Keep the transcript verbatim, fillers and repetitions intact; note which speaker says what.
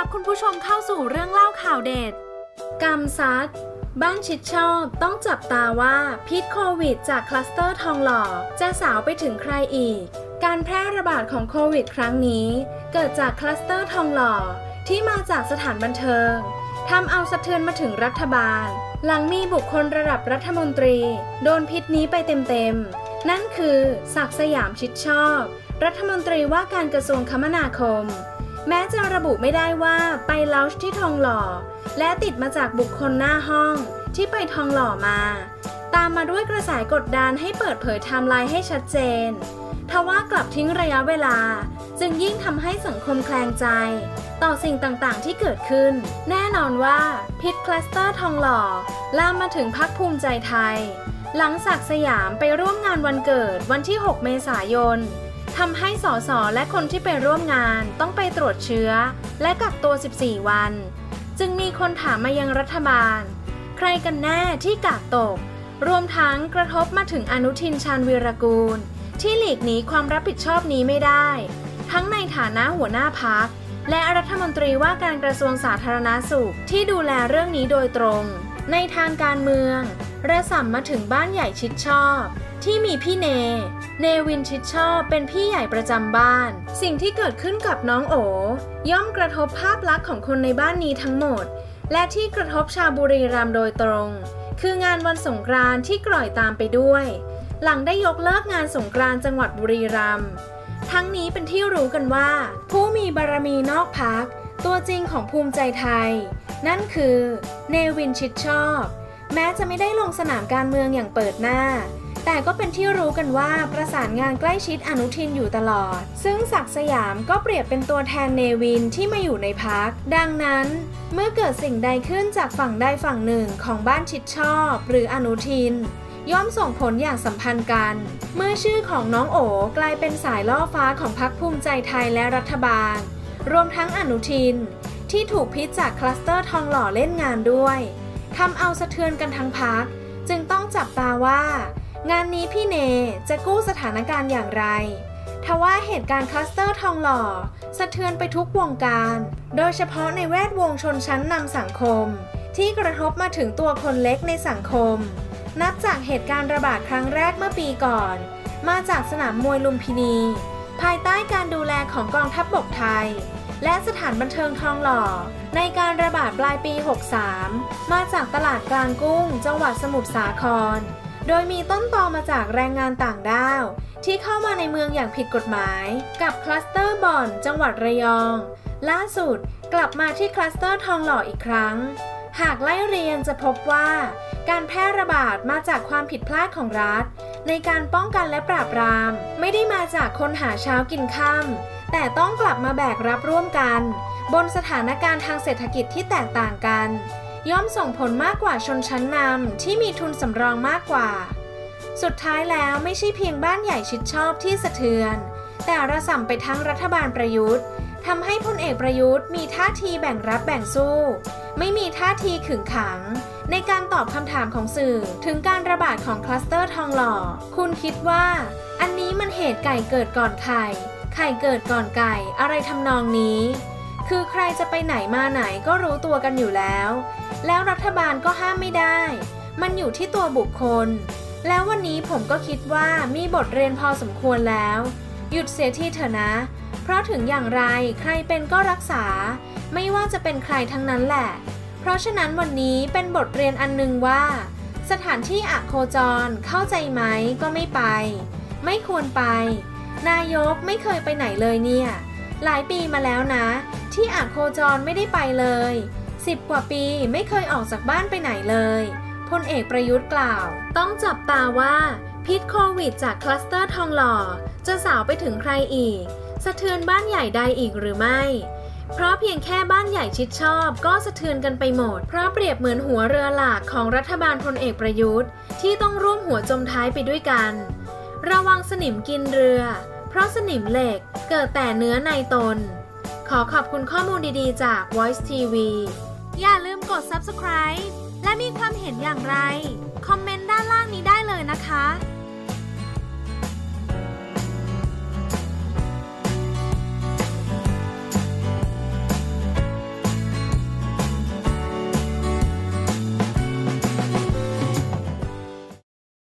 Speaker 1: รับคุณผู้ชมเข้าสู่เรื่องเล่าข่าวเด็ดกำซัดบ้านชิดชอบต้องจับตาว่าพิษโควิดจากคลัสเตอร์ทองหล่อจะสาวไปถึงใครอีกการแพร่ระบาดของโควิดครั้งนี้เกิดจากคลัสเตอร์ทองหล่อที่มาจากสถานบันเทิงทำเอาสะเทือนมาถึงรัฐบาลหลังมีบุคคลระดับรัฐมนตรีโดนพิษนี้ไปเต็มๆนั่นคือศักดิ์สยามชิดชอบรัฐมนตรีว่าการกระทรวงคมนาคมแม้จะระบุไม่ได้ว่าไปลาวช์ที่ทองหล่อและติดมาจากบุคคลหน้าห้องที่ไปทองหล่อมาตามมาด้วยกระแสกดดันให้เปิดเผยไทม์ไลน์ให้ชัดเจนทว่ากลับทิ้งระยะเวลาจึงยิ่งทำให้สังคมแคลงใจต่อสิ่งต่างๆที่เกิดขึ้นแน่นอนว่าพิษคลัสเตอร์ทองหล่อลามมาถึงพรรคภูมิใจไทยหลังศักดิ์สยามไปร่วมงานวันเกิดวันที่หกเมษายนทำให้สสและคนที่ไปร่วมงานต้องไปตรวจเชื้อและกักตัวสิบสี่วันจึงมีคนถามมายังรัฐบาลใครกันแน่ที่กาดตกรวมทั้งกระทบมาถึงอนุทินชาญวีรกูลที่หลีกหนีความรับผิดชอบนี้ไม่ได้ทั้งในฐานะหัวหน้าพรรคและรัฐมนตรีว่าการกระทรวงสาธารณสุขที่ดูแลเรื่องนี้โดยตรงในทางการเมืองระส่ำมาถึงบ้านใหญ่ชิดชอบที่มีพี่เนเนวินชิดชอบเป็นพี่ใหญ่ประจำบ้านสิ่งที่เกิดขึ้นกับน้องโอย่อมกระทบภาพลักษณ์ของคนในบ้านนี้ทั้งหมดและที่กระทบชาวบุรีรัมย์โดยตรงคืองานวันสงกรานต์ที่กล่อยตามไปด้วยหลังได้ยกเลิกงานสงกรานต์จังหวัดบุรีรัมย์ทั้งนี้เป็นที่รู้กันว่าผู้มีบารมีนอกพรรคตัวจริงของภูมิใจไทยนั่นคือเนวินชิดชอบแม้จะไม่ได้ลงสนามการเมืองอย่างเปิดหน้าแต่ก็เป็นที่รู้กันว่าประสานงานใกล้ชิดอนุทินอยู่ตลอดซึ่งศักดิ์สยามก็เปรียบเป็นตัวแทนเนวินที่มาอยู่ในพรรคดังนั้นเมื่อเกิดสิ่งใดขึ้นจากฝั่งใดฝั่งหนึ่งของบ้านชิดชอบหรืออนุทินย่อมส่งผลอย่างสัมพันธ์กันเมื่อชื่อของน้องโอกลายเป็นสายล่อฟ้าของพรรคภูมิใจไทยและรัฐบาลรวมทั้งอนุทินที่ถูกพิษจากคลัสเตอร์ทองหล่อเล่นงานด้วยทำเอาสะเทือนกันทั้งพรรคจึงต้องจับตาว่างานนี้พี่เนจะกู้สถานการณ์อย่างไรทว่าเหตุการณ์คลัสเตอร์ทองหล่อสะเทือนไปทุกวงการโดยเฉพาะในแวดวงชนชั้นนำสังคมที่กระทบมาถึงตัวคนเล็กในสังคมนับจากเหตุการณ์ระบาดครั้งแรกเมื่อปีก่อนมาจากสนามมวยลุมพินีภายใต้การดูแลของกองทัพบกไทยและสถานบันเทิงทองหล่อในการระบาดปลายปีหกสามมาจากตลาดกลางกุ้งจังหวัดสมุทรสาครโดยมีต้นตอมาจากแรงงานต่างด้าวที่เข้ามาในเมืองอย่างผิดกฎหมายกับคลัสเตอร์บ่อนจังหวัดระยองล่าสุดกลับมาที่คลัสเตอร์ทองหล่ออีกครั้งหากไล่เรียงจะพบว่าการแพร่ระบาดมาจากความผิดพลาดของรัฐในการป้องกันและปราบปรามไม่ได้มาจากคนหาเช้ากินค่ำแต่ต้องกลับมาแบกรับร่วมกันบนสถานการณ์ทางเศรษฐกิจที่แตกต่างกันย่อมส่งผลมากกว่าชนชั้นนำที่มีทุนสำรองมากกว่าสุดท้ายแล้วไม่ใช่เพียงบ้านใหญ่ชิดชอบที่สะเทือนแต่ระส่ำไปทั้งรัฐบาลประยุทธ์ทำให้พลเอกประยุทธ์มีท่าทีแบ่งรับแบ่งสู้ไม่มีท่าทีขึงขังในการตอบคำถามของสื่อถึงการระบาดของคลัสเตอร์ทองหล่อคุณคิดว่าอันนี้มันเหตุไก่เกิดก่อนไข่ไข่เกิดก่อนไก่อะไรทำนองนี้คือใครจะไปไหนมาไหนก็รู้ตัวกันอยู่แล้วแล้วรัฐบาลก็ห้ามไม่ได้มันอยู่ที่ตัวบุคคลแล้ววันนี้ผมก็คิดว่ามีบทเรียนพอสมควรแล้วหยุดเสียทีเถอะนะเพราะถึงอย่างไรใครเป็นก็รักษาไม่ว่าจะเป็นใครทั้งนั้นแหละเพราะฉะนั้นวันนี้เป็นบทเรียนอันนึงว่าสถานที่อโคจรเข้าใจไหมก็ไม่ไปไม่ควรไปนายกไม่เคยไปไหนเลยเนี่ยหลายปีมาแล้วนะที่อโคจรไม่ได้ไปเลยสิบกว่าปีไม่เคยออกจากบ้านไปไหนเลยพลเอกประยุทธ์กล่าวต้องจับตาว่าพิษโควิดจากคลัสเตอร์ทองหล่อจะสาวไปถึงใครอีกสะเทือนบ้านใหญ่ใดอีกหรือไม่เพราะเพียงแค่บ้านใหญ่ชิดชอบก็สะเทือนกันไปหมดเพราะเปรียบเหมือนหัวเรือหลักของรัฐบาลพลเอกประยุทธ์ที่ต้องร่วมหัวจมท้ายไปด้วยกันระวังสนิมกินเรือเพราะสนิมเหล็กเกิดแต่เนื้อในตนขอขอบคุณข้อมูลดีๆจาก Voice ที วี อย่าลืมกด ซับสไครบ์ และมีความเห็นอย่างไรคอมเมนต์ด้านล่างนี้ได้เลยนะคะ